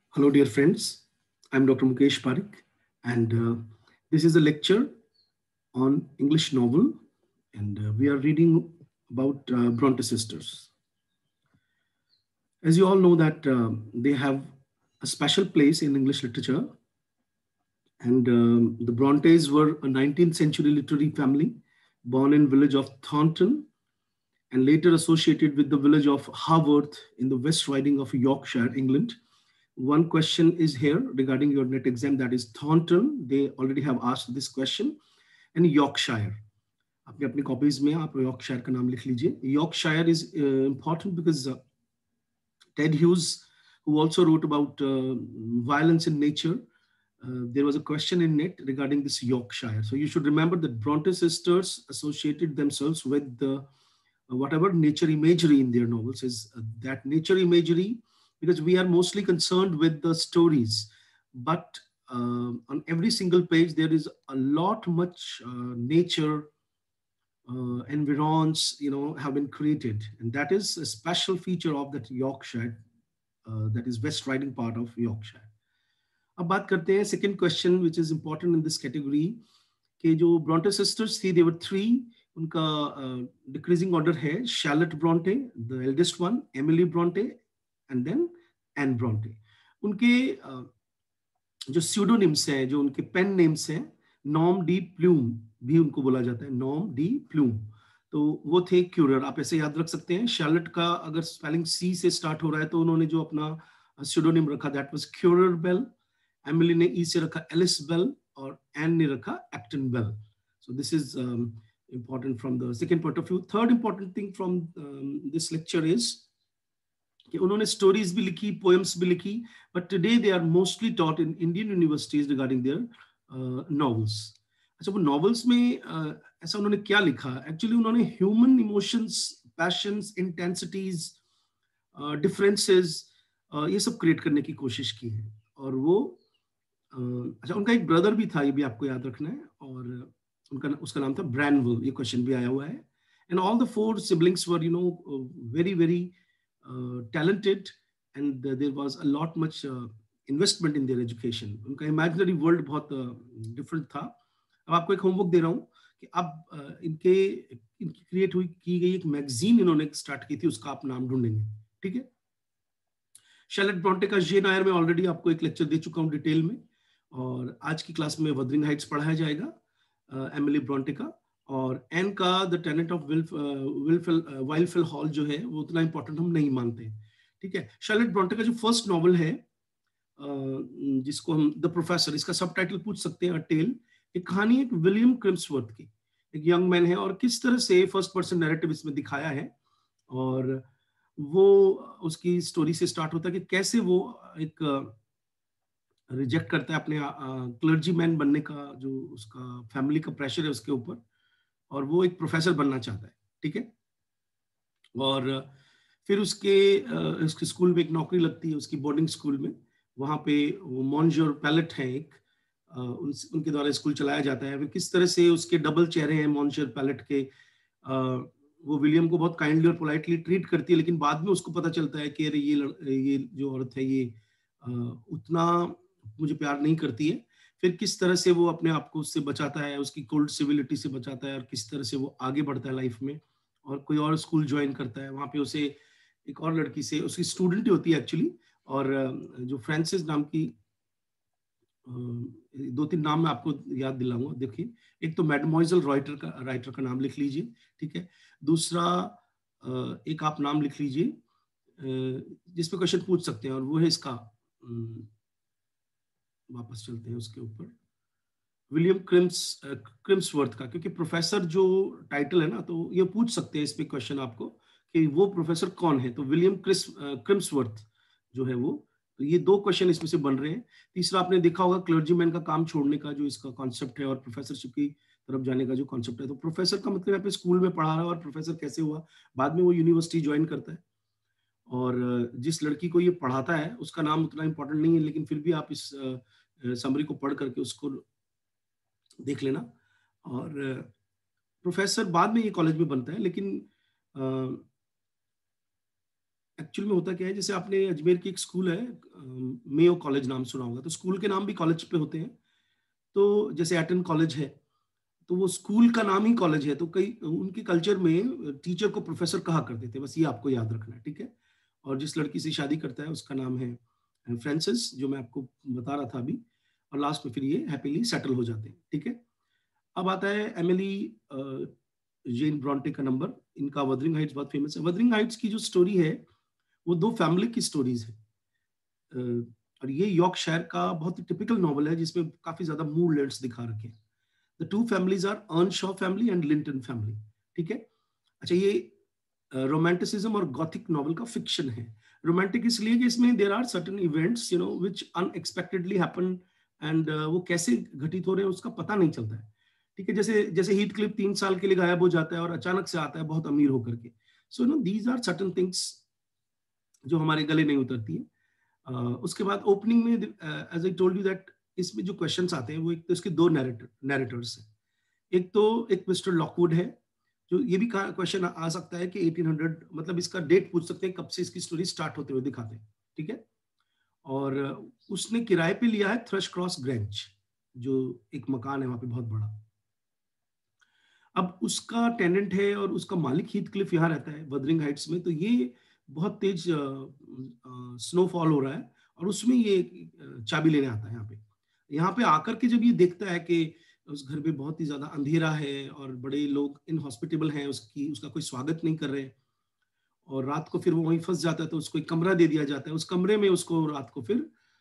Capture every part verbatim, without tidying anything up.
Hello, dear friends. I'm Doctor Mukesh Parik, and uh, this is a lecture on English novel, and uh, we are reading about uh, Bronte sisters. As you all know, that um they have a special place in English literature, and um, the Brontes were a nineteenth century literary family born in village of Thornton and later associated with the village of Haworth in the West Riding of Yorkshire, England. One question is here regarding your net exam, that is Thornton. They already have asked this question. And Yorkshire. अपने अपनी copies में आप Yorkshire का नाम लिख लीजिए. Yorkshire is uh, important because uh, Ted Hughes, who also wrote about uh, violence in nature, uh, there was a question in it regarding this Yorkshire. So you should remember that Bronte sisters associated themselves with the uh, whatever nature imagery in their novels is uh, that nature imagery, because we are mostly concerned with the stories, but uh, on every single page there is a lot much uh, nature uh, environs, you know, have been created, and that is a special feature of that Yorkshire, uh, that is West Riding part of Yorkshire. अब बात करते हैं second question which is important in this category कि जो Bronte sisters थी, they were three. उनका decreasing uh, order है. Charlotte Bronte the eldest one, Emily Bronte and then Anne Bronte. उनके uh, जो स्यूडोनिम्स हैं, जो उनके पेन नेम्स हैं, नॉर्म डी प्लूम भी उनको बोला जाता है, नॉर्म डी प्लूम. तो वो थे क्यूरर. आप ऐसे याद रख सकते हैं. शैर्लेट का अगर स्पेलिंग सी से स्टार्ट हो रहा है तो उन्होंने जो अपना स्यूडोनिम रखा, that was Currer Bell. Emily ने ई से रखा एलिस बेल और एन ने रखा Acton Bell. So this is important from the second point of view. Third important thing from um, this lecture is कि उन्होंने स्टोरीज भी लिखी, पोएम्स भी लिखी, but today they are mostly taught in Indian universities regarding their novels. अच्छा, वो novels में uh, ऐसा उन्होंने क्या लिखा? एक्चुअली उन्होंने human emotions, passions, intensities, differences, ये सब क्रिएट करने की कोशिश की है. और वो uh, अच्छा, उनका एक ब्रदर भी था, ये भी आपको याद रखना है, और उनका उसका नाम था ब्रैनवल. ये क्वेश्चन भी आया हुआ है. And all the four siblings were, you know, very very Uh, talented, and uh, there was a lot much uh, investment in their education. उनका imaginary world बहुत uh, different था. अब आपको एक होमवर्क दे रहा हूँ कि अब uh, इनके इनकी क्रिएट हुई की गई एक मैगजीन इन्होंने स्टार्ट की थी, उसका आप नाम ढूंढेंगे. ठीक है. शैर्लेट ब्रॉन्टे का जेन आयर में ऑलरेडी आपको एक लेक्चर दे चुका हूँ डिटेल में, और आज की क्लास में वदरिंग हाइट्स पढ़ाया जाएगा, एमिली ब्रॉन्टे का. और एन का the tenant of Wildfell Wildfell Hall जो है वो उतना इंपॉर्टेंट हम नहीं मानते. ठीक है. शैर्लेट ब्रॉन्टे का जो फर्स्ट नॉवल है, uh, जिसको हम द प्रोफेसर, इसका सब टाइटल पूछ सकते हैं, अ टेल. एक कहानी एक विलियम क्रिम्सवर्थ की, एक यंग मैन है, और किस तरह से फर्स्ट पर्सन नैरेटिव इसमें दिखाया है, और वो उसकी स्टोरी से स्टार्ट होता है कि कैसे वो एक रिजेक्ट uh, करता है अपने क्लर्जी uh, मैन बनने का, जो उसका फैमिली का प्रेशर है उसके ऊपर, और वो एक प्रोफेसर बनना चाहता है. ठीक है. और फिर उसके उसके स्कूल में एक नौकरी लगती है, उसकी बोर्डिंग स्कूल में. वहाँ पे वो मॉन्जर पैलेट है एक, उन, उनके द्वारा स्कूल चलाया जाता है. फिर किस तरह से उसके डबल चेहरे हैं मॉन्जर पैलेट के. वो विलियम को बहुत काइंडली और पोलाइटली ट्रीट करती है, लेकिन बाद में उसको पता चलता है कि अरे ये ये जो औरत है ये उतना मुझे प्यार नहीं करती है. फिर किस तरह से वो अपने आप को उससे बचाता है, उसकी कोल्ड सिविलिटी से बचाता है, और किस तरह से वो आगे बढ़ता है लाइफ में, और कोई और स्कूल ज्वाइन करता है. वहाँ पे उसे एक और लड़की से, उसकी स्टूडेंट ही होती है एक्चुअली, और जो फ्रांसिस नाम की, दो तीन नाम मैं आपको याद दिलाऊंगा. देखिए, एक तो मैडमोइजल राइटर का राइटर का नाम लिख लीजिए. ठीक है. दूसरा एक आप नाम लिख लीजिए जिसपे क्वेश्चन पूछ सकते हैं, और वो है इसका, वापस चलते हैं उसके ऊपर, विलियम क्रिम्स क्रिम्सवर्थ का, क्योंकि प्रोफेसर जो टाइटल है ना, तो ये पूछ सकते हैं इस पे क्वेश्चन आपको कि वो प्रोफेसर कौन है. तो विलियम क्रिस क्रिम्सवर्थ जो है वो. तो ये दो क्वेश्चन इसमें से बन रहे हैं. तीसरा आपने देखा होगा क्लर्जीमैन का काम छोड़ने का जो इसका कॉन्सेप्ट है, और प्रोफेसरशिप की तरफ जाने का जो कॉन्सेप्ट है. तो प्रोफेसर का मतलब यहाँ पे स्कूल में पढ़ा रहा है, और प्रोफेसर कैसे हुआ, बाद में वो यूनिवर्सिटी ज्वाइन करता है. और जिस लड़की को ये पढ़ाता है उसका नाम उतना इंपॉर्टेंट नहीं है, लेकिन फिर भी आप इस समरी को पढ़ करके उसको देख लेना. और प्रोफेसर बाद में ये कॉलेज में बनता है, लेकिन एक्चुअल में होता क्या है, जैसे आपने अजमेर की एक स्कूल है, मेयो कॉलेज नाम सुना होगा, तो स्कूल के नाम भी कॉलेज पे होते हैं। तो जैसे एटन कॉलेज है, तो वो स्कूल का नाम ही कॉलेज है, तो कई उनके कल्चर में टीचर को प्रोफेसर कहा करते थे, बस ये आपको याद रखना है, ठीक है। और जिस लड़की से शादी करता है उसका नाम है फ्रांसिस, जो मैं आपको बता रहा था अभी, और लास्ट में फिर ये हैप्पीली सेटल हो जाते हैं, ठीक है। अब आता है एमिली जेन ब्रॉन्टे का नंबर। इनका वदरिंग हाइट्स बहुत फेमस है। वदरिंग हाइट्स की जो स्टोरी है वो दो फैमिली की स्टोरीज है, अ, और ये यॉर्कशायर का बहुत ही टिपिकल नॉवल है जिसमें काफी ज्यादा मूडलेट्स दिखा रखे हैं। The two families are Earnshaw family and Linton family, ठीक है। अच्छा, ये रोमांटिसिज्म और गॉथिक नॉवल का फिक्शन है। रोमांटिक इसलिए कि इसमें there are certain events you know which unexpectedly happen, and वो कैसे घटित हो रहे हैं उसका पता नहीं चलता है, ठीक है। जैसे जैसे हीथ क्लिफ तीन साल के लिए गायब हो जाता है और अचानक से आता है बहुत अमीर होकर के। So no these are certain things जो हमारे गले नहीं उतरती है। uh, उसके बाद ओपनिंग में as I told you that इसमें जो क्वेश्चंस आते हैं वो एक तो इसके दो नैरेटर नैरेटर्स हैं। एक तो एक मिस्टर लॉकवुड है, जो ये भी क्वेश्चन आ सकता है कि एटीन हंड्रेड, मतलब इसका डेट पूछ सकते हैं कब से इसकी स्टोरी स्टार्ट होते हुए दिखाते हैं, ठीक है। और उसने किराए पे लिया है थ्रश क्रॉस ग्रेंच, जो एक मकान है वहां पे बहुत बड़ा। अब उसका टेनेंट है और उसका मालिक हीथ क्लिफ यहाँ रहता है वदरिंग हाइट्स में। तो ये बहुत तेज स्नोफॉल हो रहा है और उसमें ये अ, चाबी लेने आता है यहाँ पे। यहाँ पे आकर के जब ये देखता है कि उस घर में बहुत ही ज्यादा अंधेरा है और बड़े लोग इनहॉस्पिटेबल हैं, उसकी उसका कोई स्वागत नहीं कर रहे, और रात को फिर वो वहीं फंस जाता है, तो उसको एक कमरा दे दिया जाता है। उस कमरे में उसको रात को फिर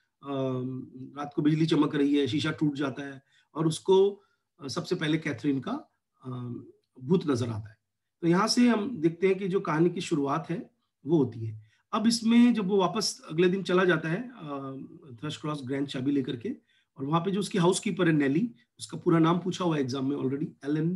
अम, रात को बिजली चमक रही है, शीशा टूट जाता है और उसको अ, सबसे पहले कैथरीन का अम, भूत नजर आता है। तो यहाँ से हम देखते हैं कि जो कहानी की शुरुआत है वो होती है। अब इसमें जब वो वापस अगले दिन चला जाता है थ्रश क्रॉस ग्रैंड चाबी लेकर के, और वहां पे जो उसकी हाउस कीपर है नेली, उसका पूरा नाम पूछा हुआ है एग्जाम में ऑलरेडी, एलन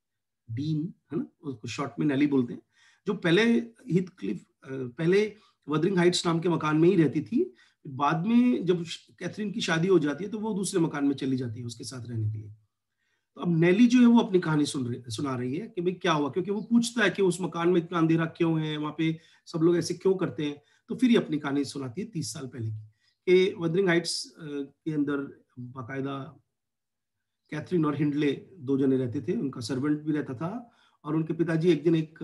डीन है ना, उसको शॉर्ट में नेली बोलते हैं, जो पहले हीथ क्लिफ पहले वदरिंग हाइट्स नाम के मकान में ही रहती थी। बाद में जब कैथरीन की शादी हो जाती है तो वो दूसरे मकान में चली जाती है उसके साथ रहने के लिए। तो अब नेली जो है वो अपनी कहानी सुन रही सुना रही है कि भाई क्या हुआ, क्योंकि वो पूछता है कि उस मकान में इतना अंधेरा क्यों है, वहां पे सब लोग ऐसे क्यों करते हैं। तो फिर ये अपनी कहानी सुनाती है तीस साल पहले की, कि वदरिंग हाइट्स के अंदर बाकायदा कैथरीन और हिंडले दो जने रहते थे, उनका सर्वेंट भी रहता था, और उनके पिताजी एक दिन एक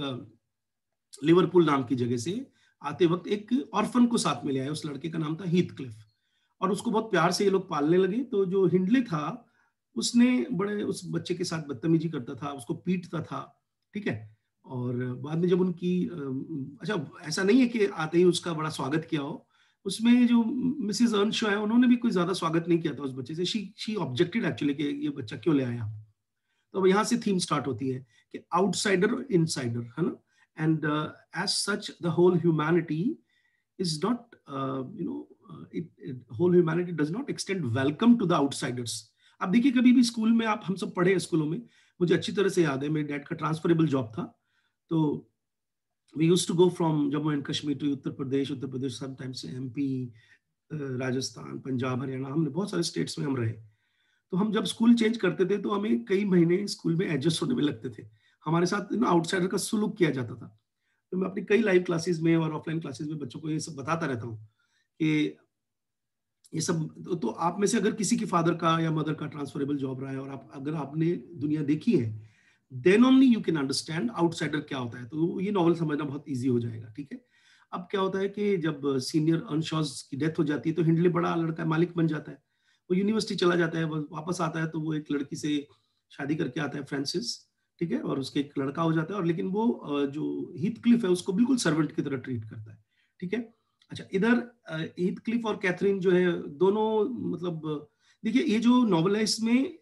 लिवरपूल नाम की जगह से आते वक्त एक ऑर्फन को साथ में ले आए। उस लड़के का नाम था हीथ क्लिफ, और उसको बहुत प्यार से ये लोग पालने लगे। तो जो हिंडले था उसने बड़े उस बच्चे के साथ बदतमीजी करता था, उसको पीटता था, ठीक है। और बाद में जब उनकी अच्छा, ऐसा नहीं है कि आते ही उसका बड़ा स्वागत किया हो, उसमें जो मिसेस अर्नशॉ है उन्होंने भी कोई ज्यादा स्वागत नहीं किया था उस बच्चे से। शी शी ऑब्जेक्टेड एक्चुअली कि ये बच्चा क्यों ले आया। तो अब यहाँ से थीम स्टार्ट होती है कि आउटसाइडर और इनसाइडर, है ना। And as such the whole humanity is not you know it whole humanity does not extend welcome to the outsiders. अब देखिए, कभी भी स्कूल में आप, हम सब पढ़े हैं स्कूलों में, मुझे अच्छी तरह से याद है, मेरे डैड का ट्रांसफरेबल जॉब था। तो we used to go from Jammu and Kashmir to Uttar Pradesh, Uttar Pradesh sometimes MP, Rajasthan, Punjab, Haryana, हमने बहुत सारे स्टेट्स में हम रहे। तो हम जब स्कूल चेंज करते थे तो हमें कई महीने स्कूल में एडजस्ट होने में लगते थे। हमारे साथ ना आउटसाइडर का सुलूक किया जाता था। तो मैं अपनी कई लाइव क्लासेस में और ऑफलाइन क्लासेस में बच्चों को ये सब बताता रहता हूँ कि ये सब तो, तो आप में से अगर किसी की फादर का या मदर का ट्रांसफरेबल जॉब रहा है और आप अगर आपने दुनिया देखी है, then only you can understand outsider क्या होता है। तो ये नॉवल समझना बहुत ईजी हो जाएगा, ठीक है। अब क्या होता है कि जब सीनियर अनशॉज की डेथ हो जाती है तो हिंडले बड़ा लड़का मालिक बन जाता है। वो यूनिवर्सिटी चला जाता है, वो वापस आता है तो वो एक लड़की से शादी करके आता है, फ्रांसिस, ठीक है, और उसके एक लड़का हो जाता है। और लेकिन वो अ, जो हीथ क्लिफ है उसको बिल्कुल सर्वेंट की तरह ट्रीट करता है, ठीक है। अच्छा, इधर हीथ क्लिफ और कैथरीन जो है दोनों, मतलब देखिए ये जो नॉवल है इसमें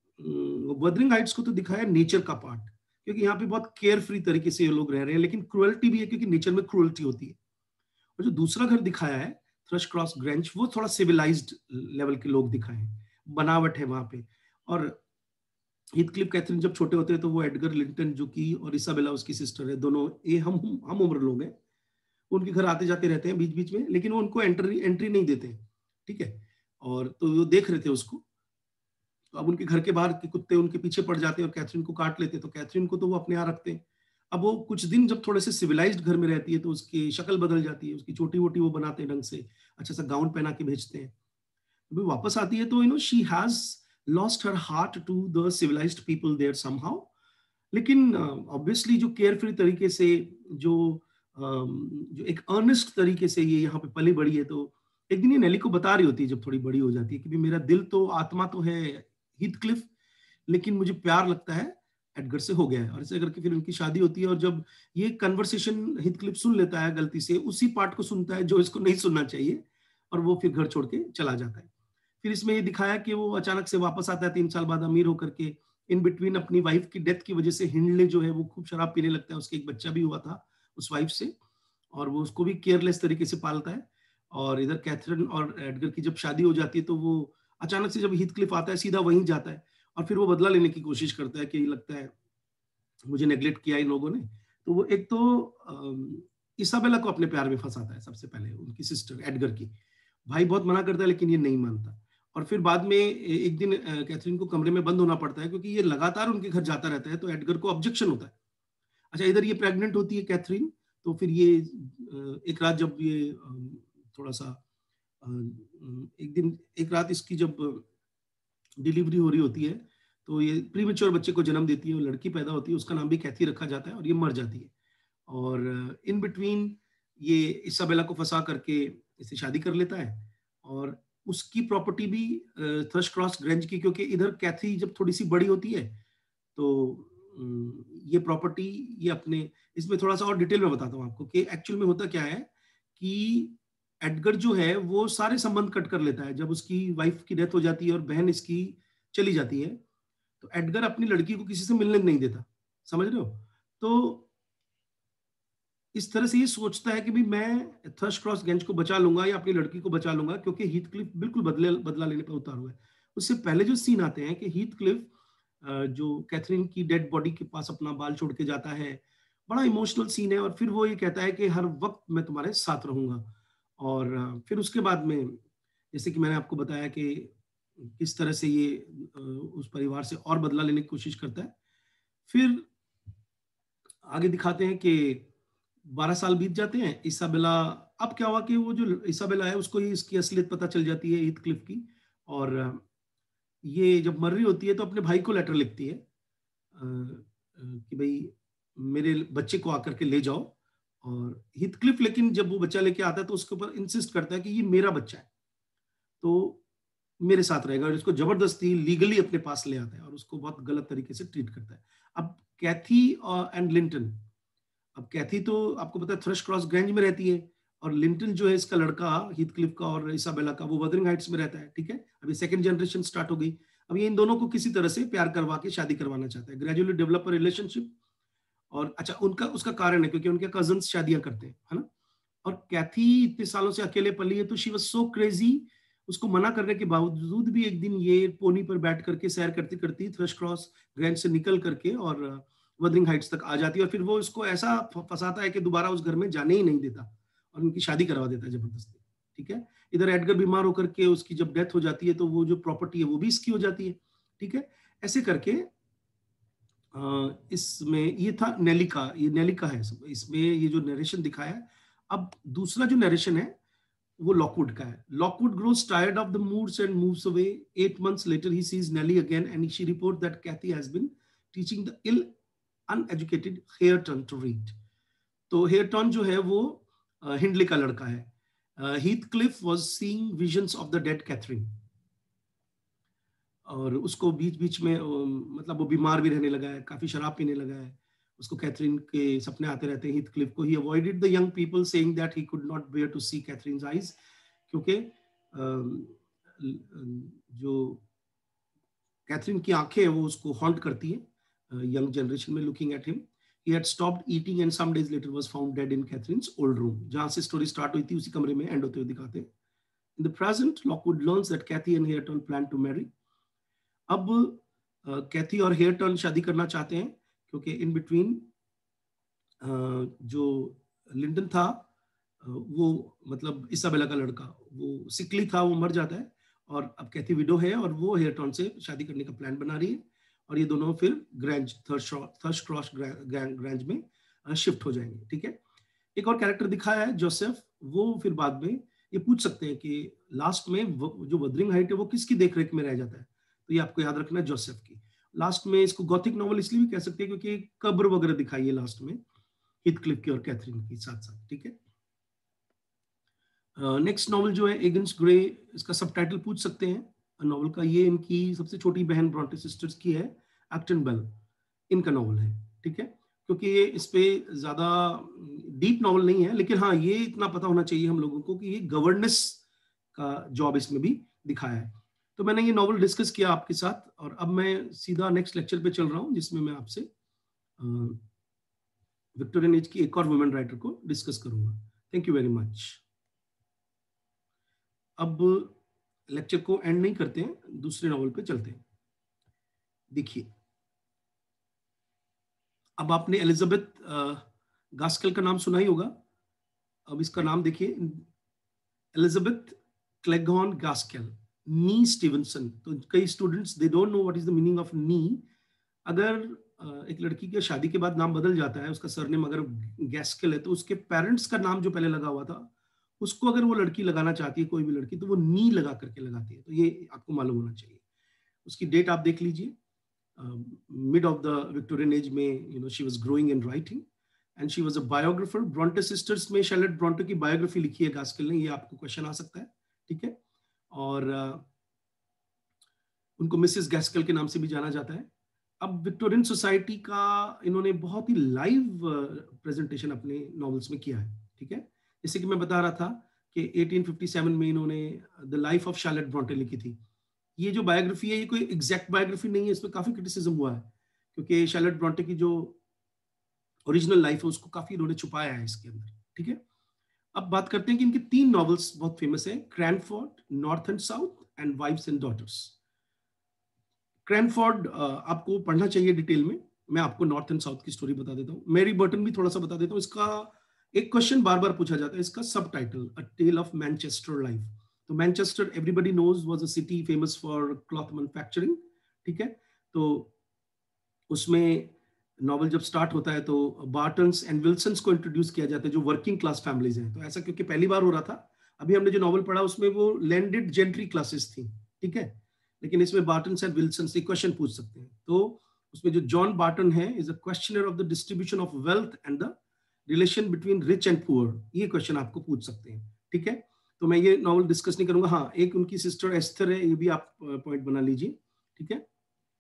वदरिंग हाइट्स को तो दिखाया नेचर का पार्ट, क्योंकि यहाँ पे बहुत केयर फ्री तरीके से ये लोग रह रहे हैं, लेकिन क्रुएल्टी भी है क्योंकि नेचर में क्रुएल्टी होती है। और जो दूसरा घर दिखाया है थ्रश क्रॉस ग्रेंच, वो थोड़ा सिविलाइज्ड लेवल के लोग दिखाए हैं, बनावट है वहां पे। और हीथक्लिफ कैथरीन जब छोटे होते हैं तो वो एडगर लिंटन जो कि और इसाबेला उसकी सिस्टर है, दोनों ये हम हम उम्र लोग हैं, उनके घर आते जाते रहते हैं बीच बीच में, लेकिन वो उनको एंट्री एंट्री नहीं देते हैं, ठीक है। और तो वो देख रहे थे उसको, तो अब उनके घर के बाहर के कुत्ते उनके पीछे पड़ जाते हैं और कैथरीन को काट लेते हैं, तो कैथरीन को तो वो अपने यहाँ रखते हैं। अब वो कुछ दिन जब थोड़े से सिविलाइज्ड घर में रहती है तो उसकी शक्ल बदल जाती है, उसकी चोटी वोटी वो बनाते हैं ढंग से, अच्छा सा गाउन पहना के भेजते हैं। वो वापस आती है तो you know she has lost her heart to the civilized people there somehow. लेकिन ऑब्वियसली uh, जो केयरफ्री तरीके से, जो um, जो एक अर्नेस्ट तरीके से ये यहाँ पे पली बड़ी है, तो एक दिन ये नेली को बता रही होती है जब थोड़ी बड़ी हो जाती है कि भी मेरा दिल तो, आत्मा तो है हीथक्लिफ, लेकिन मुझे प्यार लगता है एडगर से हो गया है। और ऐसे करके फिर उनकी शादी होती है, और जब ये कन्वर्सेशन हीथक्लिफ सुन लेता है गलती से, उसी पार्ट को सुनता है जो इसको नहीं सुनना चाहिए, और वो फिर घर छोड़ के चला जाता है। फिर इसमें ये दिखाया कि वो अचानक से वापस आता है तीन साल बाद अमीर होकर के। इन बिटवीन अपनी वाइफ की डेथ की वजह से हिंडले जो है वो खूब शराब पीने लगता है, उसके एक बच्चा भी हुआ था उस वाइफ से, और वो उसको भी केयरलेस तरीके से पालता है। और इधर कैथरीन और एडगर की जब शादी हो जाती है तो वो अचानक से जब हीथक्लिफ आता है सीधा वहीं जाता है, और फिर वो बदला लेने की कोशिश करता है कि लगता है मुझे नेग्लेक्ट किया इन लोगों ने। तो वो एक तो इसाबेला को अपने प्यार में फंसाता है सबसे पहले, उनकी सिस्टर एडगर की। भाई बहुत मना करता है लेकिन ये नहीं मानता, और फिर बाद में एक दिन कैथरीन को कमरे में बंद होना पड़ता है क्योंकि ये लगातार उनके घर जाता रहता है, तो एडगर को ऑब्जेक्शन होता है। अच्छा, इधर ये प्रेग्नेंट होती है कैथरीन, तो फिर ये एक रात जब ये थोड़ा सा एक दिन एक रात इसकी जब डिलीवरी हो रही होती है, तो ये प्रीमेच्योर बच्चे को जन्म देती है, वो लड़की पैदा होती है, उसका नाम भी कैथी रखा जाता है, और ये मर जाती है। और इन बिटवीन ये इसाबेला को फंसा करके इसे शादी कर लेता है, और उसकी प्रॉपर्टी भी थर्श क्रॉस ग्रेंज की, क्योंकि इधर कैथी जब थोड़ी सी बड़ी होती है तो ये प्रॉपर्टी ये अपने, इसमें थोड़ा सा और डिटेल में बताता हूँ आपको कि एक्चुअल में होता क्या है कि एडगर जो है वो सारे संबंध कट कर लेता है। जब उसकी वाइफ की डेथ हो जाती है और बहन इसकी चली जाती है, तो एडगर अपनी लड़की को किसी से मिलने नहीं देता, समझ रहे हो। तो इस तरह से ये सोचता है कि भी मैं थर्श क्रॉस गेंज को बचा लूंगा या अपनी लड़की को बचा लूंगा, क्योंकि हीथक्लिफ बिल्कुल बदले बदला लेने पर उतार हुआ है। उससे पहले जो सीन आते हैं कि हीथक्लिफ जो कैथरीन की डेड बॉडी के पास अपना बाल छोड़ के जाता है, बड़ा इमोशनल सीन है, और फिर वो ये कहता है कि हर वक्त मैं तुम्हारे साथ रहूंगा। और फिर उसके बाद में जैसे कि मैंने आपको बताया कि किस तरह से ये उस परिवार से और बदला लेने की कोशिश करता है। फिर आगे दिखाते हैं कि बारह साल बीत जाते हैं। इसाबेला, अब क्या हुआ कि वो जो इसाबेला है उसको ही इसकी असलियत पता चल जाती है हीथक्लिफ की, और ये जब मर रही होती है तो अपने भाई को लेटर लिखती है कि भाई मेरे बच्चे को आकर के ले जाओ। और हीथक्लिफ लेकिन जब वो बच्चा लेके आता है तो उसके ऊपर इंसिस्ट करता है कि ये मेरा बच्चा है, तो मेरे साथ रहेगा, और इसको जबरदस्ती लीगली अपने पास ले आता है और उसको बहुत गलत तरीके से ट्रीट करता है। अब कैथी और एंड लिंटन, अब कैथी तो आपको पता है थ्रश क्रॉस ग्रेंज में रहती है, और लिंटन जो है इसका लड़का हीथक्लिफ का और इसाबेला का, वो वदरिंग हाइट्स में रहता है। ठीक है, अभी सेकंड जनरेशन स्टार्ट हो गई। अब ये इन दोनों को किसी तरह से प्यार करवा के शादी करवाना चाहता है, ग्रेजुअली डेवलप अ रिलेशनशिप। और अच्छा, उनका उसका कारण है क्योंकि उनके कजन्स शादियां करते हैं, है ना। और कैथी इतने सालों से अकेले पली है, तो शी वाज सो क्रेजी, उसको मना करने के बावजूद भी एक दिन ये पोनी पर बैठ करके सैर करती करती थ्रश क्रॉस ग्रेंज से निकल करके और वदरिंग हाइट्स तक आ जाती है, और फिर वो इसको ऐसा फंसाता है कि दोबारा उस घर में जाने ही नहीं देता और उनकी शादी करवा देता है जबरदस्ती। ठीक है, इधर एडगर बीमार होकर के उसकी जब डेथ हो जाती है तो वो जो प्रॉपर्टी है वो भी इसकी हो जाती है। ठीक है, ऐसे करके इसमें ये था नेली का, ये नेली का है सब इसमें ये जो नरेशन दिखाया है। अब दूसरा जो नरेशन है वो लॉकवुड का है। Lockwood grows tired of the moods and moves away. Eight months later, he sees Nellie again, and she reports that Kathy has been teaching the ill, uneducated Hareton to read. तो हेयरटन जो है वो Hindley का लड़का है। Heathcliff was seeing visions of the dead Catherine, और उसको बीच बीच में मतलब वो बीमार भी रहने लगा है, काफी शराब पीने लगा है, उसको कैथरीन के सपने आते रहते हैं हीथक्लिफ को। He avoided the young people saying that he could not bear to see Catherine's eyes, क्योंकि जो कैथरीन की आंखें वो उसको हॉन्ट करती है यंग जनरेशन में, looking at him. He had stopped eating and some days later was found dead in Catherine's old room. जहां से स्टोरी स्टार्ट हुई थी उसी कमरे में एंड होते हुए दिखाते हैं। In the present, Lockwood learns that Kathy and Hareton plan to marry. अब कैथी और हेयरटन शादी करना चाहते हैं क्योंकि इन बिटवीन जो लिंडन था वो मतलब इसाबेला का लड़का वो सिकली था, वो मर जाता है, और अब कैथी विडो है और वो हेयरटन से शादी करने का प्लान बना रही है, और ये दोनों फिर ग्रैंज थर्श क्रॉस ग्रैंज में शिफ्ट हो जाएंगे, ठीक है। एक और कैरेक्टर दिखाया है जोसेफ, वो फिर बाद में ये पूछ सकते हैं कि लास्ट में जो वदरिंग हाइट है वो किसकी देखरेख में रह जाता है, तो ये आपको याद रखना है, जोसेफ की। लास्ट में इसको गॉथिक नॉवल इसलिए भी कह सकते हैं क्योंकि कब्र वगैरह दिखाई है लास्ट में हीथक्लिफ की और कैथरीन की साथ साथ, ठीक है। नेक्स्ट uh, नॉवल जो है एगन्स ग्रे, इसका सबटाइटल पूछ सकते हैं नॉवल का, ये इनकी सबसे छोटी बहन ब्रॉन्टे सिस्टर्स की है, एक्टन बेल, इनका नॉवल है, ठीक है। क्योंकि ये इस पे ज्यादा डीप नॉवल नहीं है, लेकिन हाँ ये इतना पता होना चाहिए हम लोगों को कि ये गवर्नेंस का जॉब इसमें भी दिखाया है। तो मैंने ये नॉवल डिस्कस किया आपके साथ, और अब मैं सीधा नेक्स्ट लेक्चर पे चल रहा हूँ जिसमें मैं आपसे विक्टोरियन एज की एक और वुमेन राइटर को डिस्कस करूंगा। Thank you very much. अब लेक्चर को एंड नहीं करते हैं, दूसरे नॉवल पे चलते हैं। देखिए, अब आपने एलिजाबेथ गास्केल का नाम सुना ही होगा। अब इसका नाम देखिए, एलिजाबेथ क्लेगहॉर्न गास्केल, नी स्टीवनसन। तो कई students they don't know what is the meaning of née. अगर एक लड़की के शादी के बाद नाम बदल जाता है, उसका सरनेम अगर गैस्केल है, तो उसके पेरेंट्स का नाम जो पहले लगा हुआ था उसको अगर वो लड़की लगाना चाहती है, कोई भी लड़की, तो वो नी लगा करके लगाती है। तो ये आपको मालूम होना चाहिए। उसकी डेट आप देख लीजिए, mid of the Victorian age में, you know she was growing in writing and she was a biographer. Bronte sisters में शैलेट ब्रॉन्टे की बायोग्राफी लिखी है गास्केल ने, ये आपको क्वेश्चन आ सकता है, ठीक है। और uh, उनको मिसेस गास्केल के नाम से भी जाना जाता है। अब विक्टोरियन सोसाइटी का इन्होंने बहुत ही लाइव प्रेजेंटेशन अपने नॉवेल्स में किया है, ठीक है। जैसे कि मैं बता रहा था कि अठारह सौ सत्तावन में इन्होंने the life of Charlotte Bronte लिखी थी। ये जो बायोग्राफी है ये कोई एग्जैक्ट बायोग्राफी नहीं है, इसमें काफी क्रिटिसिज्म हुआ है क्योंकि शैलेट ब्रॉन्टे की जो ओरिजिनल लाइफ है उसको काफी इन्होंने छुपाया है इसके अंदर, ठीक है। अब बात करते हैं कि इनके तीन नॉवेल्स बहुत फेमस है, Cranford, North and South and Wives and Daughters. Cranford आपको पढ़ना चाहिए डिटेल में, मैं आपको नॉर्थ एंड साउथ की स्टोरी बता देता हूँ। मैरी बर्टन भी थोड़ा सा बता देता हूँ। इसका एक क्वेश्चन बार बार पूछा जाता है, इसका subtitle a tale of Manchester life. तो Manchester everybody knows was a city famous for cloth manufacturing, ठीक है। तो उसमें नॉवल जब स्टार्ट होता है तो बार्टन्स एंड विल्सन्स को इंट्रोड्यूस किया जाता है जो वर्किंग क्लास फैमिलीज हैं। तो ऐसा क्योंकि पहली बार हो रहा था, अभी हमने जो नॉवल पढ़ा उसमें वो लैंडेड जेंट्री क्लासेस थी, ठीक है। लेकिन इसमें बार्टन्स एंड विल्सन्स से क्वेश्चन पूछ सकते हैं। तो उसमें जो जॉन बार्टन है is a questioner of the distribution of wealth and the relation between rich and poor, ये क्वेश्चन आपको पूछ सकते हैं, ठीक है। तो मैं ये नॉवल डिस्कस नहीं करूंगा। हाँ, एक उनकी सिस्टर एस्थर है, ये भी आप पॉइंट बना लीजिए, ठीक है।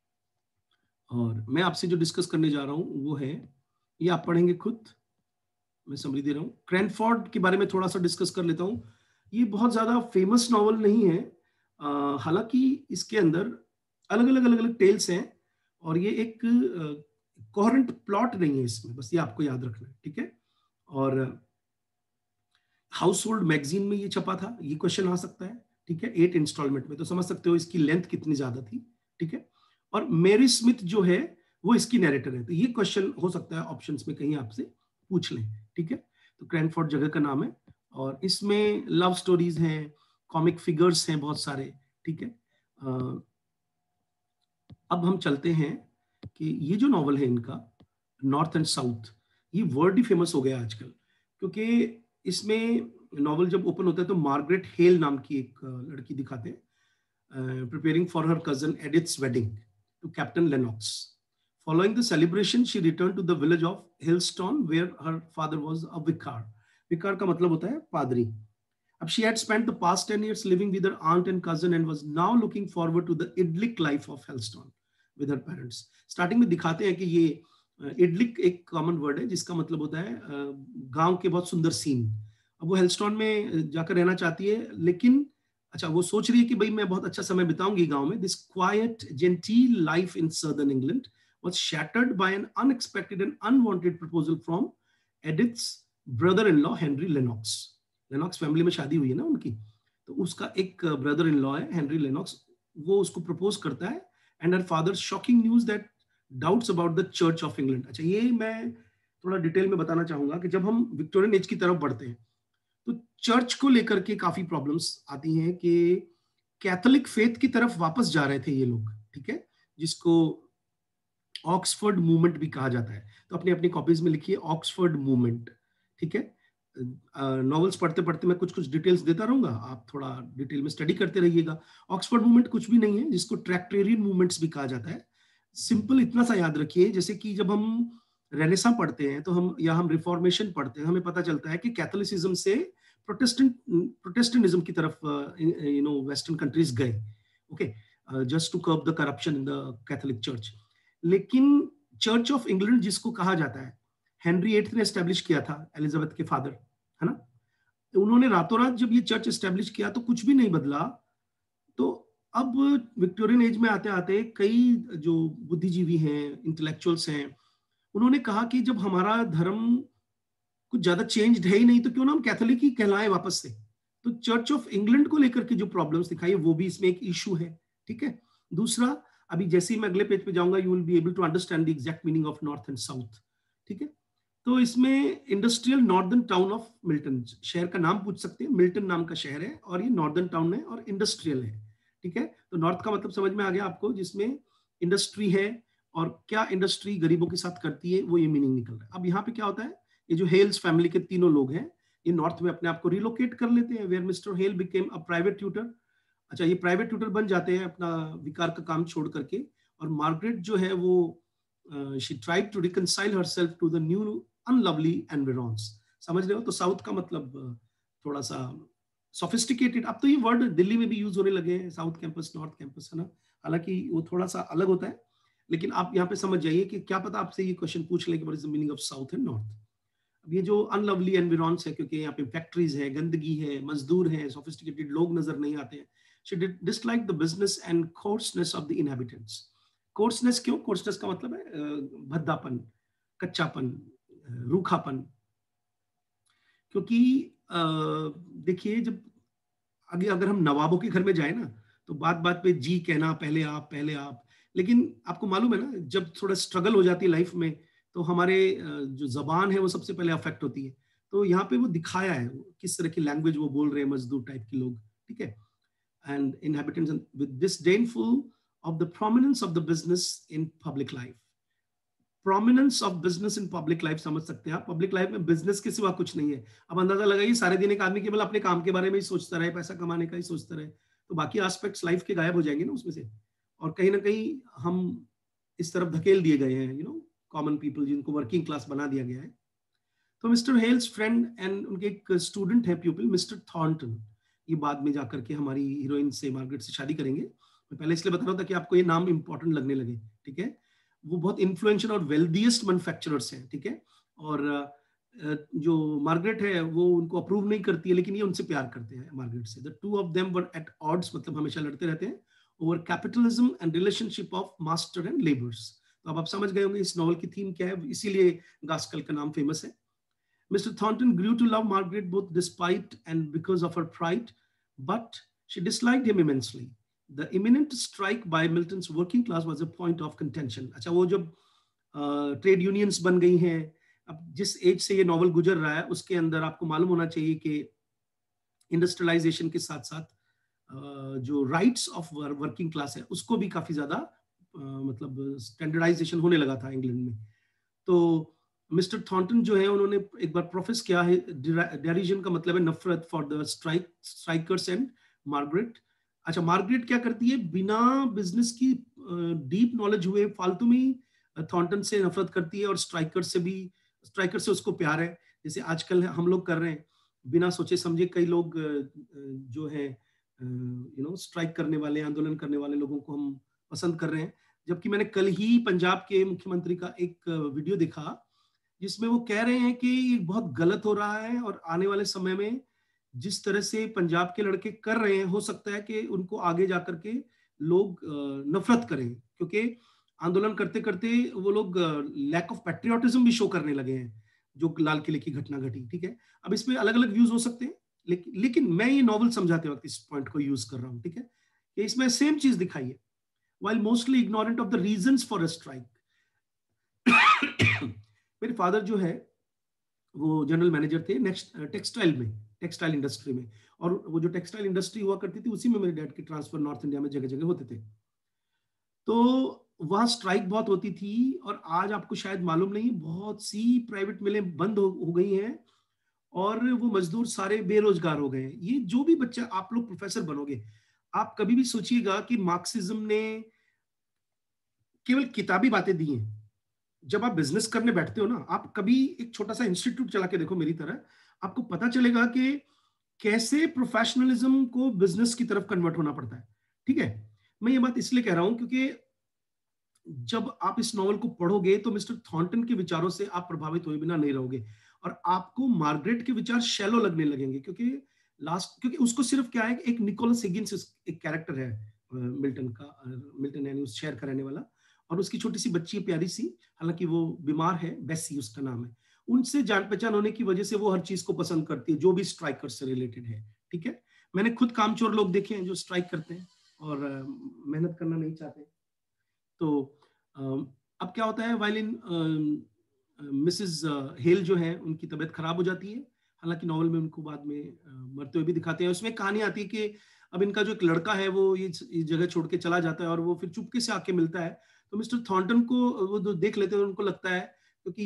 और मैं आपसे जो डिस्कस करने जा रहा हूं वो है, ये आप पढ़ेंगे खुद, मैं समरी दे रहा हूं। क्रैनफोर्ड के बारे में थोड़ा सा डिस्कस कर लेता हूं। ये बहुत ज्यादा फेमस नॉवल नहीं है, हालांकि इसके अंदर अलग अलग अलग अलग टेल्स हैं और ये एक कोहेरेंट प्लॉट नहीं है इसमें, बस ये आपको याद रखना है, ठीक है। और हाउस होल्ड मैगजीन में ये छपा था, ये क्वेश्चन आ सकता है, ठीक है, एट इंस्टॉलमेंट में। तो समझ सकते हो इसकी लेंथ कितनी ज्यादा थी, ठीक है। और मेरी स्मिथ जो है वो इसकी नैरेटर है, तो ये क्वेश्चन हो सकता है ऑप्शंस में कहीं आपसे पूछ लें, ठीक है। तो क्रैनफोर्ड जगह का नाम है और इसमें लव स्टोरीज हैं, कॉमिक फिगर्स हैं बहुत सारे, ठीक है। अब हम चलते हैं कि ये जो नॉवल है इनका नॉर्थ एंड साउथ, ये वर्ड ही फेमस हो गया आजकल, क्योंकि इसमें नॉवल जब ओपन होता है तो मार्गरेट हेल नाम की एक लड़की दिखाते हैं, preparing for her cousin Edith's wedding to Captain Lennox. Following the celebration, she returned to the village of Hillstone, where her father was a vicar. Vicar का मतलब होता है पादरी. अब she had spent the past ten years living with her aunt and cousin and was now looking forward to the idyllic life of Hillstone with her parents. Starting में दिखाते हैं कि ये idyllic एक common word है जिसका मतलब होता है गांव के बहुत सुंदर सीन। अब वो Hillstone में जाकर रहना चाहती है, लेकिन अच्छा वो सोच रही है कि भाई मैं बहुत अच्छा समय बिताऊंगी गांव में। This quiet genteel life in southern England was shattered by an unexpected and unwanted proposal from Edith's brother in law Henry Lennox. Lennox family में शादी हुई है ना उनकी, तो उसका एक ब्रदर इन लॉ है हेनरी लेनॉक्स, वो उसको प्रपोज करता है and her father shocking news that doubts about the Church of England. अच्छा, ये मैं थोड़ा डिटेल में बताना चाहूंगा कि जब हम विक्टोरियन एज की तरफ बढ़ते हैं तो चर्च को लेकर के काफी प्रॉब्लम्स आती हैं कि कैथोलिक फेथ की तरफ वापस जा रहे थे ये लोग, ठीक है, जिसको ऑक्सफोर्ड मूवमेंट भी कहा जाता है। तो अपनी अपनी कॉपीज में लिखिए ऑक्सफोर्ड मूवमेंट, ठीक है। नॉवेल्स पढ़ते पढ़ते मैं कुछ कुछ डिटेल्स देता रहूंगा, आप थोड़ा डिटेल में स्टडी करते रहिएगा। ऑक्सफोर्ड मूवमेंट कुछ भी नहीं है, जिसको ट्रैक्टेरियन मूवमेंट्स भी कहा जाता है। सिंपल इतना सा याद रखिए, जैसे कि जब हम रेनेसा पढ़ते हैं तो हम, या हम रिफॉर्मेशन पढ़ते हैं, हमें पता चलता है कि कैथोलिसिज्म से प्रोटेस्टेंट प्रोटेस्टेंटिज्म की तरफ यू नो वेस्टर्न कंट्रीज गए, okay, just to curb the corruption in the Catholic church. लेकिन चर्च ऑफ इंग्लैंड जिसको कहा जाता है, हेनरी एट्थ ने एस्टेब्लिश किया था, एलिजाबेथ के फादर, है ना। उन्होंने रातों रात जब ये चर्च एस्टेब्लिश किया तो कुछ भी नहीं बदला। तो अब विक्टोरियन एज में आते आते कई जो बुद्धिजीवी हैं, इंटेलेक्चुअल्स हैं, उन्होंने कहा कि जब हमारा धर्म कुछ ज्यादा चेंज है ही नहीं, तो क्यों ना हम कैथोलिक ही कहलाएं वापस से। तो चर्च ऑफ इंग्लैंड को लेकर के जो प्रॉब्लम्स दिखाई, वो भी इसमें एक इशू है, ठीक है। दूसरा, अभी जैसे ही मैं अगले पेज पे जाऊंगा, you will be able to understand the exact meaning of north and south, ठीक है। तो इसमें industrial northern town of Milton, शहर का नाम पूछ सकते हैं, मिल्टन नाम का शहर है, और ये नॉर्दर्न टाउन है और इंडस्ट्रियल है, ठीक है। तो नॉर्थ का मतलब समझ में आ गया आपको, जिसमें इंडस्ट्री है, और क्या इंडस्ट्री गरीबों के साथ करती है, वो ये मीनिंग निकल रहा है। अब यहाँ पे क्या होता है, ये जो हेल्स फैमिली के तीनों लोग हैं, ये नॉर्थ में अपने आप को रिलोकेट कर लेते हैं, where Mr Hale became a private tutor. अच्छा, ये प्राइवेट ट्यूटर बन जाते हैं अपना विकार का काम छोड़ करके, और मार्गरेट जो है वो she tried to reconcile herself to the new unlovely environments. समझ रहे हो। तो साउथ का मतलब uh, थोड़ा सा सोफिस्टिकेटेड, अब तो ये वर्ड दिल्ली में भी यूज होने लगे हैं, साउथ कैंपस, नॉर्थ कैंपस, है ना। हालांकि वो थोड़ा सा अलग होता है, लेकिन आप यहाँ पे समझ जाइए कि क्या पता आपसे ये क्वेश्चन पूछ ले कि what is the meaning of south and north. अब ये जो अनलवली एनवायरमेंट्स है, क्योंकि यहाँ पे फैक्ट्रीज है, गंदगी है, मजदूर है, सोफिस्टिकेटेड लोग नजर नहीं आते हैं। She dislike the business and coarseness of the inhabitants. Coarseness क्यों? कोर्सनेस का मतलब है भद्दापन, कच्चापन, रूखापन। क्योंकि देखिए, जब आगे अगर हम नवाबों के घर में जाए ना, तो बात बात पे जी कहना, पहले आप, पहले आप। लेकिन आपको मालूम है ना, जब थोड़ा स्ट्रगल हो जाती है लाइफ में, तो हमारे जो जबान है वो सबसे पहले अफेक्ट होती है। तो यहाँ पे वो दिखाया है किस तरह की लैंग्वेज वो बोल रहे हैं मजदूर टाइप के लोग, ठीक है। And inhabitants with disdainful of the prominence of the business in public life. Prominence of business in public life समझ सकते हैं आप। पब्लिक लाइफ में बिजनेस के सिवा कुछ नहीं है। अब अंदाजा लगाइए, सारे दिन एक आदमी केवल अपने काम के बारे में ही सोचता रहे, पैसा कमाने का ही सोचता रहे, तो बाकी एस्पेक्ट्स लाइफ के गायब हो जाएंगे ना उसमें से। और कहीं ना कहीं हम इस तरफ धकेल दिए गए हैं, यू नो, कॉमन पीपल, जिनको वर्किंग क्लास बना दिया गया है। तो मिस्टर हेल्स फ्रेंड एंड उनके एक स्टूडेंट है, प्यूपिल, मिस्टर थॉर्नटन, ये बाद में जाकर के हमारी हीरोइन से, मार्गरेट से शादी करेंगे। मैं पहले इसलिए बता रहा था कि आपको ये नाम इंपॉर्टेंट लगने लगे, ठीक है। वो बहुत इन्फ्लुएंशियल और वेल्दीएस्ट मैन्युफैक्चरर्स हैं, ठीक है। और जो मार्गरेट है वो उनको अप्रूव नहीं करती है, लेकिन ये उनसे प्यार करते हैं, मार्गरेट से। The two of them were at odds, मतलब हमेशा लड़ते रहते हैं, over capitalism and relationship of master and labours. तो अब आप समझ गए होंगे इस नॉवल की थीम क्या है, इसीलिए गास्कल का नाम फेमस है। Mister Thornton grew to love Margaret both despite and because of her pride, but she disliked him immensely. The imminent strike by Milton's working class was a point of contention. अच्छा, वो जब trade unions बन गई हैं, अब जिस as से ये नॉवल गुजर रहा है उसके अंदर आपको मालूम होना चाहिए कि इंडस्ट्रियलाइजेशन के साथ साथ uh, जो राइट्स ऑफ वर्किंग क्लास है उसको भी काफी ज्यादा uh, मतलब स्टैंडर्डाइजेशन होने लगा था इंग्लैंड में। तो मिस्टर थॉर्नटन जो है, उन्होंने एक बार प्रोफेस किया है, डेरिजन का मतलब है नफरत, for the strike strikers and Margaret. अच्छा, मार्गरेट क्या करती है, बिना बिजनेस की डीप नॉलेज हुए फालतू में थॉर्नटन से नफरत करती है, और स्ट्राइकर से भी, स्ट्राइकर से उसको प्यार है, जैसे आजकल हम लोग कर रहे हैं। बिना सोचे समझे कई लोग जो है यू नो स्ट्राइक करने वाले, आंदोलन करने वाले लोगों को हम पसंद कर रहे हैं। जबकि मैंने कल ही पंजाब के मुख्यमंत्री का एक वीडियो देखा, जिसमें वो कह रहे हैं कि ये बहुत गलत हो रहा है, और आने वाले समय में जिस तरह से पंजाब के लड़के कर रहे हैं, हो सकता है कि उनको आगे जाकर के लोग नफरत करें, क्योंकि आंदोलन करते करते वो लोग लैक ऑफ पैट्रियोटिज्म भी शो करने लगे हैं, जो लाल किले की घटना घटी, ठीक है। अब इसमें अलग अलग व्यूज हो सकते हैं, लेकिन लेकिन मैं ये नॉवल समझाते वक्त इस पॉइंट को यूज कर रहा हूं, ठीक है, कि इसमें सेम चीज दिखाई है। while mostly ignorant of the reasons for a strike. मेरे फादर जो है वो जनरल मैनेजर थे नेक्स्ट टेक्सटाइल में, टेक्सटाइल इंडस्ट्री में, और वो जो टेक्सटाइल इंडस्ट्री हुआ करती थी उसी में मेरे डैड के ट्रांसफर नॉर्थ इंडिया में जगह जगह होते थे। तो वहां स्ट्राइक बहुत होती थी, और आज आपको शायद मालूम नहीं, बहुत सी प्राइवेट मिलें बंद हो, हो गई हैं, और वो मजदूर सारे बेरोजगार हो गए हैं। ये जो भी बच्चा, आप लोग प्रोफेसर बनोगे, आप कभी भी सोचिएगा कि मार्क्सिज्म ने केवल किताबी बातें दी हैं। जब आप बिजनेस करने बैठते हो ना, आप कभी एक छोटा सा इंस्टीट्यूट चला के देखो मेरी तरह, आपको पता चलेगा कि कैसे प्रोफेशनलिज्म को बिजनेस की तरफ कन्वर्ट होना पड़ता है। ठीक है, मैं ये बात इसलिए कह रहा हूं क्योंकि जब आप इस नॉवल को पढ़ोगे तो मिस्टर थॉर्नटन के विचारों से आप प्रभावित हुए बिना नहीं रहोगे, और आपको मार्गरेट के विचार शैलो लगने लगेंगे, क्योंकि लास्ट क्योंकि उसको सिर्फ क्या है, एक निकोलस हिगिंस एक कैरेक्टर है मिल्टन का, मिल्टन यानी उस शहर का रहने वाला, और उसकी छोटी सी बच्ची है प्यारी सी, हालांकि वो बीमार है, बेसी उसका नाम है। उनसे जान पहचान होने की वजह से वो हर चीज को पसंद करती है जो भी स्ट्राइकर से रिलेटेड है। ठीक है, मैंने खुद कामचोर लोग देखे हैं जो स्ट्राइक करते हैं और मेहनत करना नहीं चाहते। तो अब क्या होता है, वाइल इन मिसेस हेल जो है, उनकी तबीयत खराब हो जाती है, हालांकि नॉवल में उनको बाद में मरते हुए भी दिखाते हैं। उसमें कहानी आती है कि अब इनका जो एक लड़का है वो ये जगह छोड़ के चला जाता है, और वो फिर चुपके से आके मिलता है। तो मिस्टर थॉर्नटन को वो देख लेते हैं, उनको लगता है क्योंकि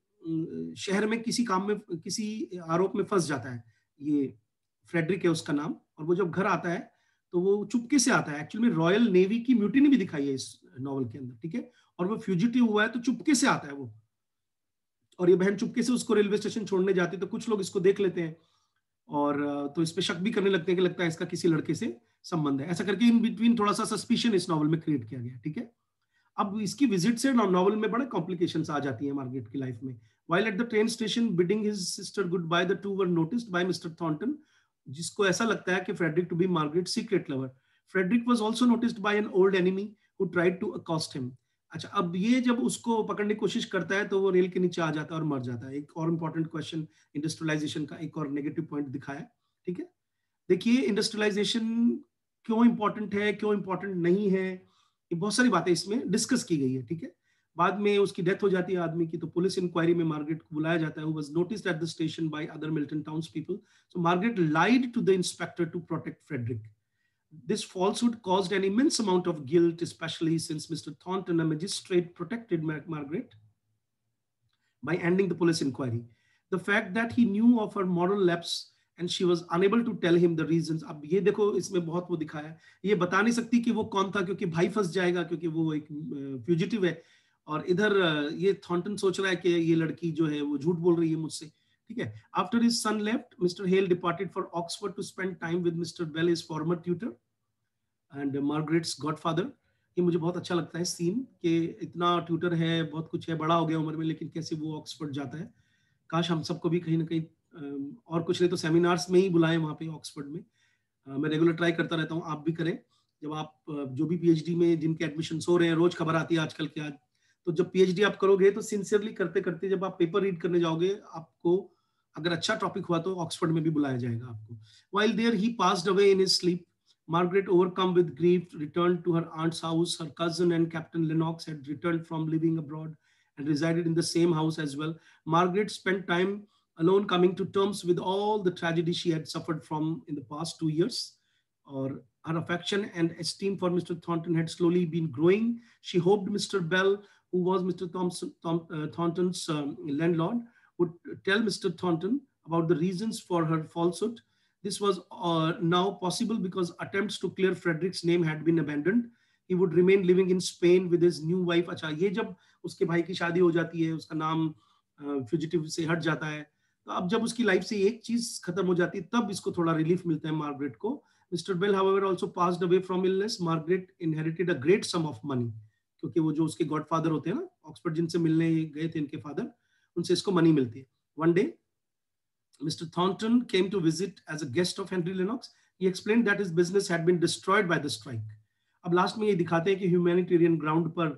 ये शहर में किसी काम में, किसी आरोप में फंस जाता है, ये फ्रेडरिक है उसका नाम, और वो जब घर आता है तो वो चुपके से आता है। एक्चुअली में रॉयल नेवी की म्यूटिनी भी दिखाई है इस नॉवल के अंदर। ठीक है, और वो फ्यूजिटिव हुआ है तो चुपके से आता है वो, और ये बहन चुपके से उसको रेलवे स्टेशन छोड़ने जाती है। तो कुछ लोग इसको देख लेते हैं और तो इस पे शक भी करने लगते हैं कि लगता है इसका किसी लड़के से संबंध है, ऐसा करके इन बिटवीन थोड़ा सा सस्पिशन इस नॉवल में क्रिएट किया गया। ठीक है, अब इसकी विजिट से नॉवल में बड़े कॉम्प्लिकेशंस आ जाती हैं मार्गरेट की लाइफ में। While at the train station bidding his sister goodbye, the two were noticed by Mr Thornton, जिसको ऐसा लगता है कि Frederick to be Margaret secret lover. Frederick was also noticed by an old enemy who tried to accost him. अच्छा, अब ये जब उसको पकड़ने की कोशिश करता है तो वो रेल के नीचे आ जाता है और मर जाता है। एक और इंपॉर्टेंट क्वेश्चन, इंडस्ट्रियलाइजेशन का एक और नेगेटिव पॉइंट दिखाया। ठीक है, देखिए इंडस्ट्रियलाइजेशन क्यों इंपॉर्टेंट है, क्यों इंपॉर्टेंट नहीं है, ये बहुत सारी बातें इसमें डिस्कस की गई है। ठीक है, बाद में उसकी डेथ हो जाती है आदमी की, तो पुलिस इंक्वायरी में मार्गरेट को बुलाया जाता है, who was noticed at the station by other Milton townspeople. So Margaret lied to the inspector to protect Frederick. This falsehood caused an immense amount of guilt, especially since Mister Thornton, a magistrate, protected Mar Margaret by ending the police inquiry. The fact that he knew of her moral lapse and she was unable to tell him the reasons. अब ये देखो इसमें बहुत वो दिखाया है, ये बता नहीं सकती कि वो कौन था क्योंकि भाई फंस जाएगा, क्योंकि वो एक फ्यूजिटिव है, और इधर ये थॉर्नटन सोच रहा है कि ये लड़की जो है वो झूठ बोल रही है मुझसे। ठीक है, after his son left, Mr Hale departed for Oxford to spend time with Mr Bell, his former tutor and Margaret's godfather. ये मुझे बहुत अच्छा लगता है सीन कि इतना ट्यूटर है, बहुत कुछ है, बड़ा हो गया उम्र में, लेकिन कैसे वो ऑक्सफोर्ड जाता है। काश हम सबको भी कहीं ना कहीं और कुछ नहीं तो सेमिनार्स में ही बुलाएं वहाँ पे ऑक्सफोर्ड में। मैं रेगुलर ट्राई करता रहता हूँ, आप भी करें। जब आप जो भी पीएचडी में जिनके एडमिशन हो रहे हैं, रोज खबर आती है आजकल की, आज तो जब पीएचडी आप करोगे तो सिंसियरली करते करते जब आप पेपर रीड करने जाओगे, आपको अगर अच्छा टॉपिक हुआ तो ऑक्सफोर्ड में भी बुलाया जाएगा आपको। While there he passed away in his sleep. Margaret, overcome with grief, returned to her aunt's house. Her cousin and Captain Lennox had returned from living abroad and resided in the same house as well. Margaret spent time alone, coming to terms with all the tragedy she had suffered from in the past two years. Or her affection and esteem for Mister Thornton had slowly been growing. She hoped Mister Bell, who was Mister Thompson, Tom, uh, Thornton's um, landlord, would tell Mister Thornton about the reasons for her falsehood. This was uh, now possible because attempts to clear Frederick's name had been abandoned. He would remain living in Spain with his new wife. अच्छा, ये जब उसके भाई की शादी हो जाती है, उसका नाम फ्यूजिटिव uh, से हट जाता है, तो अब जब उसकी लाइफ से एक चीज खत्म हो जाती है, तब इसको थोड़ा रिलीफ मिलता है मार्गरेट को। Mister Bell, however, also passed away from illness. Margaret inherited a great sum of money, क्योंकि वो जो उसके गॉडफादर होते हैं ना, ऑक्सफोर्ड जिनसे मिलने गए थे इनके फादर, उनसे इसको मनी मिलती है। One day, Mister Thornton came to visit as a guest of Henry Lennox. He explained that his business had been destroyed by the strike. अब लास्ट में ये दिखाते हैं कि ह्यूमैनिटेरियन ग्राउंड पर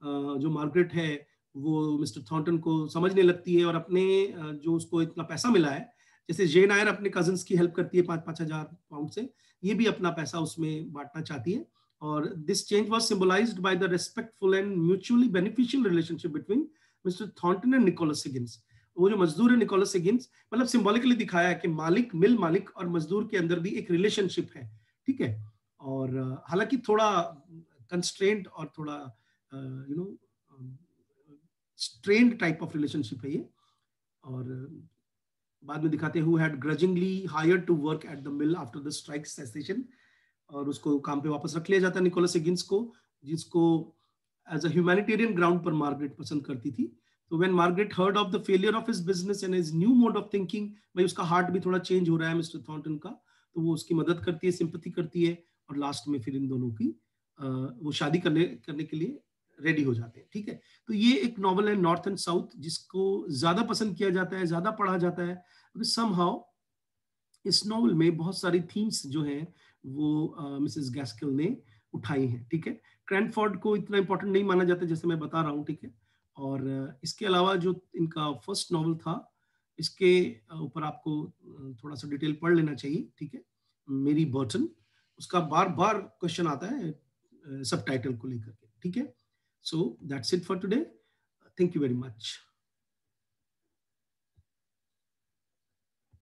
जो मार्गरेट है वो मिस्टर थॉर्नटन को समझने लगती है, और अपने जो उसको इतना पैसा मिला है, जैसे जेन आयर अपने कजन्स की हेल्प करती है पांच पांच हजार पाउंड से, ये भी अपना पैसा उसमें बांटना चाहती है। और this change was symbolised by the respectful and mutually beneficial relationship between Mr Thornton and Nicholas Higgins. वो जो मजदूर है निकोलस हिगिंस, मतलब सिंबॉलिकली दिखाया है कि मालिक, मिल मालिक और मजदूर के अंदर भी एक रिलेशनशिप है। ठीक है, और हालांकि थोड़ा कंस्ट्रेंट और थोड़ा you know strained type of relationship है ये। और बाद में दिखाते हैं who had grudgingly hired to work at the mill after the strike cessation, और उसको काम पे वापस रख लिया जाता है निकोलस हिगिंस को, जिसको एज अ ह्यूमैनिटेरियन ग्राउंड पर मार्गरेट पसंद करती थी। तो when Margaret heard of the failure of his business and his new mode of thinking, भाई उसका हार्ट भी थोड़ा चेंज हो रहा है मिस्टर थॉर्नटन का, तो वो उसकी मदद करती है, सिंपैथी करती है, और लास्ट में फिर इन दोनों की आ, वो शादी करने करने के लिए रेडी हो जाते हैं। ठीक है, तो ये एक नॉवल है नॉर्थ एंड साउथ, जिसको ज्यादा पसंद किया जाता है, ज्यादा पढ़ा जाता है, समहाउ इस नॉवल में बहुत सारी थीम्स जो हैं वो मिसेस गैस्किल ने उठाई हैं। ठीक है, क्रैनफोर्ड को इतना इंपॉर्टेंट नहीं माना जाता जैसे मैं बता रहा हूँ। ठीक है, और uh, इसके अलावा जो इनका फर्स्ट नॉवल था, इसके ऊपर आपको थोड़ा सा डिटेल पढ़ लेना चाहिए। ठीक है, मेरी बर्टन, उसका बार बार क्वेश्चन आता है सब टाइटल को लेकर के। ठीक है, so that's it for today, thank you very much.